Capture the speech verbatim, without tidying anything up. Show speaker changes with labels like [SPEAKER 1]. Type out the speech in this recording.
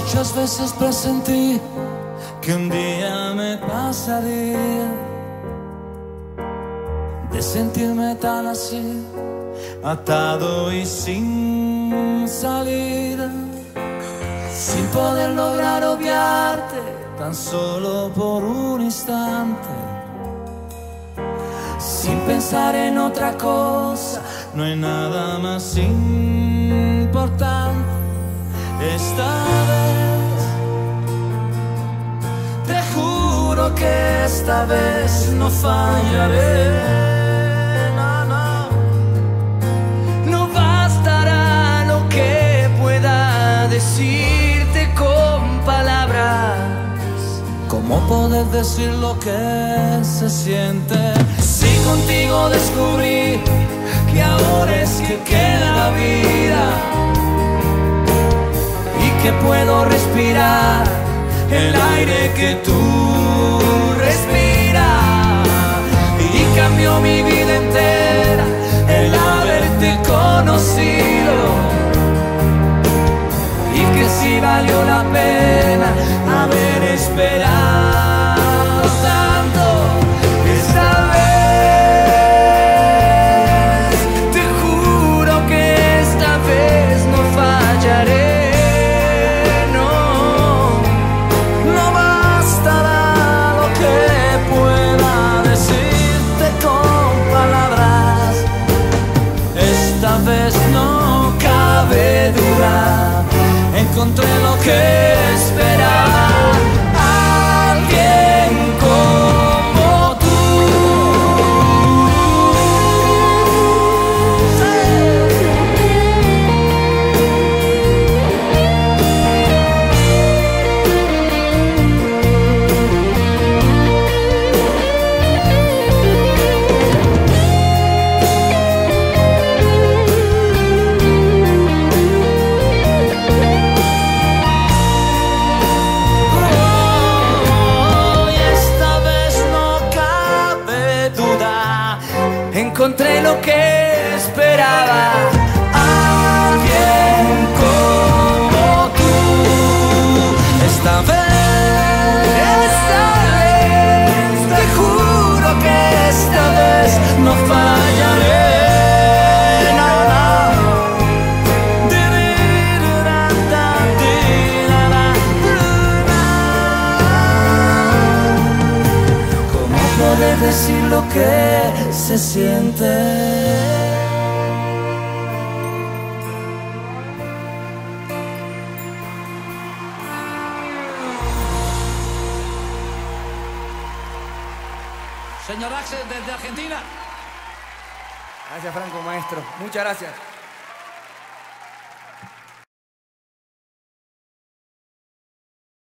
[SPEAKER 1] Muchas veces presentí que un día me pasaría de sentirme tan así, atado y sin salida, sin poder lograr obviarte tan solo por un instante, sin pensar en otra cosa. No hay nada más importante. Esta vez te juro que esta vez no fallaré. No, no, no bastará lo que pueda decirte con palabras. ¿Cómo poder decir lo que se siente? Si contigo descubrí que ahora es que queda vida y que puedo respirar el aire que tú respiras, y cambió mi vida entera el haberte conocido, y que sí valió la pena haber esperado tanto. Esta vez te juro que esta vez no fallaré. No, no bastará lo que pueda decirte con palabras. Esta vez no cabe duda, encontré lo que esperaba. Alguien como tú. Encontré lo que esperaba. Alguien como tú. Esta vez, esta vez, te juro que esta vez no fallaré. No, no. ¿Cómo poder decir lo que se siente?
[SPEAKER 2] Señor Axel, desde Argentina.
[SPEAKER 3] Gracias, Franco, maestro. Muchas gracias.